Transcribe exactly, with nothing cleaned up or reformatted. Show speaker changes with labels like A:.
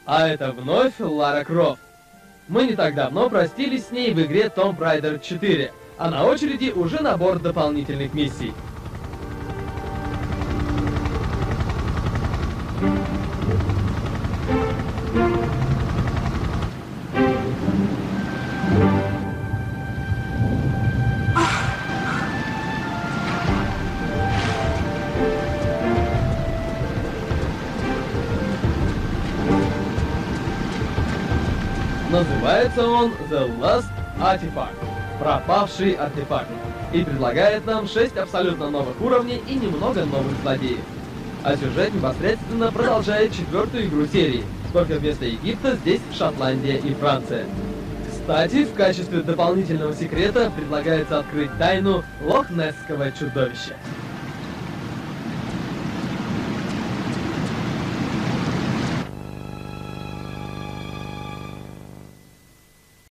A: А это вновь Лара Крофт. Мы не так давно простились с ней в игре Tomb Raider четыре, а на очереди уже набор дополнительных миссий. Называется он The Last Artifact, пропавший артефакт, и предлагает нам шесть абсолютно новых уровней и немного новых злодеев. А сюжет непосредственно продолжает четвертую игру серии, только вместо Египта здесь Шотландия и Франция. Кстати, в качестве дополнительного секрета предлагается открыть тайну Лохнесского чудовища.